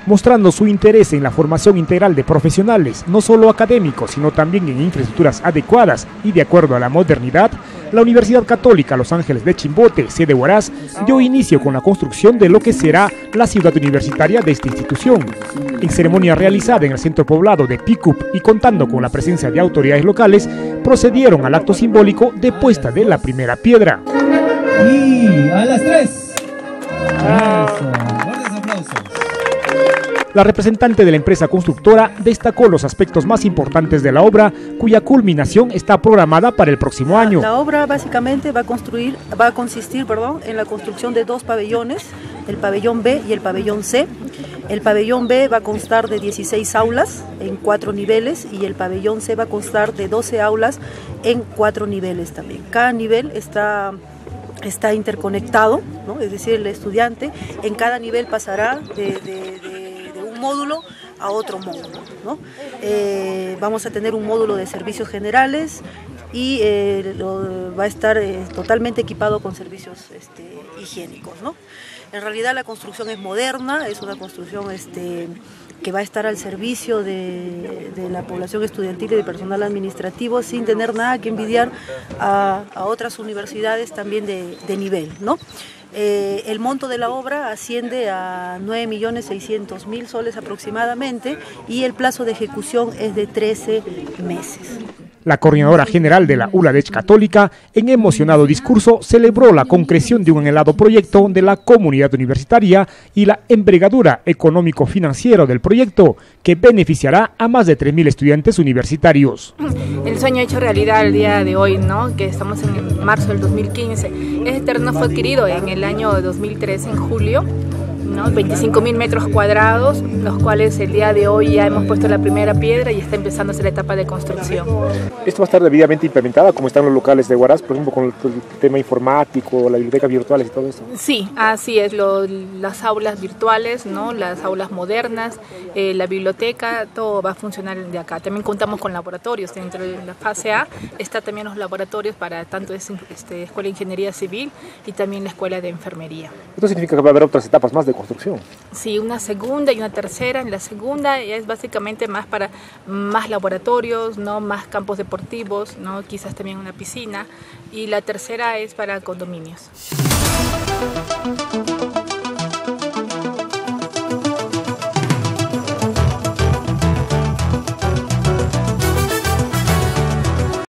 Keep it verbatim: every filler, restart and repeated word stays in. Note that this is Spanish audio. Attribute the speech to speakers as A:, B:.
A: mostrando su interés en la formación integral de profesionales, no solo académicos, sino también en infraestructuras adecuadas y de acuerdo a la modernidad. La Universidad Católica Los Ángeles de Chimbote, sede Huaraz, dio inicio con la construcción de lo que será la ciudad universitaria de esta institución. En ceremonia realizada en el centro poblado de Picup y contando con la presencia de autoridades locales, procedieron al acto simbólico de puesta de la primera piedra.
B: Y a las tres. Eso. Buenos aplausos.
A: La representante de la empresa constructora destacó los aspectos más importantes de la obra, cuya culminación está programada para el próximo año.
C: La obra básicamente va a, construir, va a consistir perdón, en la construcción de dos pabellones, el pabellón B y el pabellón C. El pabellón B va a constar de dieciséis aulas en cuatro niveles y el pabellón C va a constar de doce aulas en cuatro niveles también. Cada nivel está... está interconectado, ¿no? Es decir, el estudiante en cada nivel pasará de, de, de, de un módulo a otro módulo, ¿no? Eh, vamos a tener un módulo de servicios generales y eh, lo, va a estar eh, totalmente equipado con servicios este, higiénicos, ¿no? En realidad la construcción es moderna, es una construcción este, que va a estar al servicio de, de la población estudiantil y de personal administrativo sin tener nada que envidiar a, a otras universidades también de, de nivel, ¿no? Eh, el monto de la obra asciende a nueve millones seiscientos mil soles aproximadamente y el plazo de ejecución es de trece meses.
A: La coordinadora general de la ULADECH Católica, en emocionado discurso, celebró la concreción de un anhelado proyecto de la comunidad universitaria y la envergadura económico-financiero del proyecto, que beneficiará a más de tres mil estudiantes universitarios.
D: El sueño hecho realidad el día de hoy, ¿no? Que estamos en marzo del dos mil quince. Este terreno fue adquirido en el año dos mil trece, en julio, ¿no? veinticinco mil metros cuadrados, los cuales el día de hoy ya hemos puesto la primera piedra y está empezando la etapa de construcción.
A: ¿Esto va a estar debidamente implementada como están los locales de Huaraz, por ejemplo, con el, el tema informático, las bibliotecas virtuales y todo eso?
D: Sí, así es, lo, las aulas virtuales, ¿no? Las aulas modernas, eh, la biblioteca, todo va a funcionar de acá. También contamos con laboratorios, dentro de la fase A está también los laboratorios para tanto es, este, Escuela de Ingeniería Civil y también la Escuela de Enfermería.
A: ¿Esto significa que va a haber otras etapas más de construcción?
D: Sí, una segunda y una tercera. En la segunda es básicamente más para más laboratorios, no más campos deportivos, no quizás también una piscina, y la tercera es para condominios.